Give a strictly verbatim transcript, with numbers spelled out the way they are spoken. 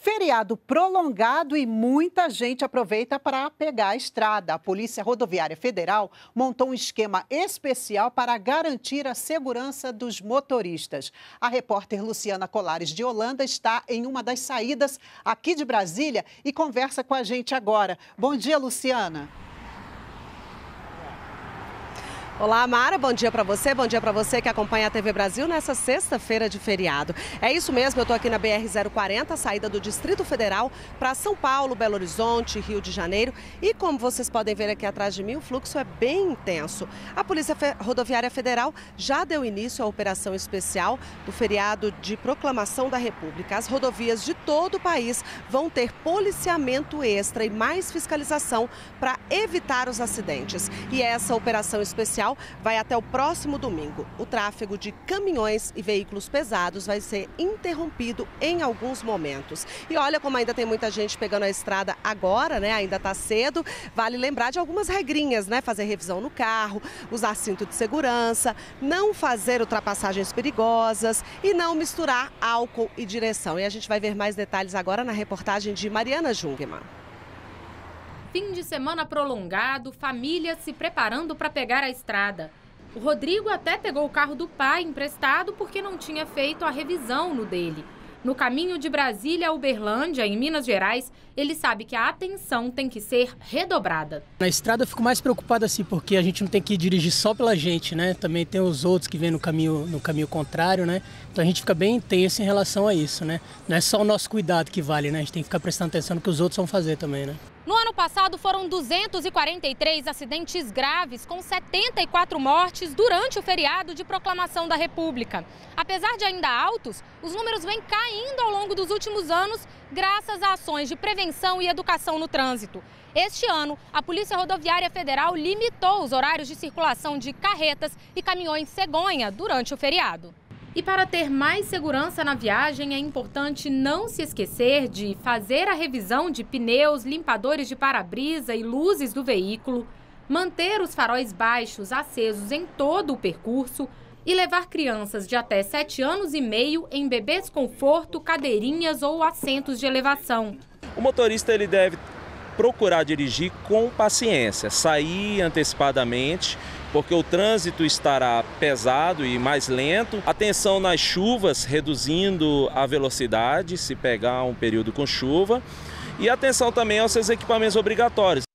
Feriado prolongado e muita gente aproveita para pegar a estrada. A Polícia Rodoviária Federal montou um esquema especial para garantir a segurança dos motoristas. A repórter Luciana Colares de Holanda está em uma das saídas aqui de Brasília e conversa com a gente agora. Bom dia, Luciana. Olá, Mara, bom dia para você, bom dia para você que acompanha a T V Brasil nessa sexta-feira de feriado. É isso mesmo, eu estou aqui na B R zero quarenta, saída do Distrito Federal para São Paulo, Belo Horizonte, Rio de Janeiro. E como vocês podem ver aqui atrás de mim, o fluxo é bem intenso. A Polícia Rodoviária Federal já deu início à operação especial do feriado de Proclamação da República. As rodovias de todo o país vão ter policiamento extra e mais fiscalização para evitar os acidentes. E essa operação especial vai até o próximo domingo. O tráfego de caminhões e veículos pesados vai ser interrompido em alguns momentos. E olha como ainda tem muita gente pegando a estrada agora, né? Ainda está cedo. Vale lembrar de algumas regrinhas, né? Fazer revisão no carro, usar cinto de segurança, não fazer ultrapassagens perigosas e não misturar álcool e direção. E a gente vai ver mais detalhes agora na reportagem de Mariana Jungmann. Fim de semana prolongado, família se preparando para pegar a estrada. O Rodrigo até pegou o carro do pai emprestado porque não tinha feito a revisão no dele. No caminho de Brasília a Uberlândia, em Minas Gerais, ele sabe que a atenção tem que ser redobrada. Na estrada eu fico mais preocupado assim, porque a gente não tem que dirigir só pela gente, né? Também tem os outros que vêm no caminho, no caminho contrário, né? Então a gente fica bem intenso em relação a isso, né? Não é só o nosso cuidado que vale, né? A gente tem que ficar prestando atenção no que os outros vão fazer também, né? No ano passado foram duzentos e quarenta e três acidentes graves, com setenta e quatro mortes durante o feriado de Proclamação da República. Apesar de ainda altos, os números vêm caindo ao longo dos últimos anos, graças a ações de prevenção e educação no trânsito. Este ano, a Polícia Rodoviária Federal limitou os horários de circulação de carretas e caminhões cegonha durante o feriado. E para ter mais segurança na viagem, é importante não se esquecer de fazer a revisão de pneus, limpadores de para-brisa e luzes do veículo, manter os faróis baixos acesos em todo o percurso e levar crianças de até sete anos e meio em bebês conforto, cadeirinhas ou assentos de elevação. O motorista ele deve procurar dirigir com paciência, sair antecipadamente, porque o trânsito estará pesado e mais lento. Atenção nas chuvas, reduzindo a velocidade se pegar um período com chuva. E atenção também aos seus equipamentos obrigatórios.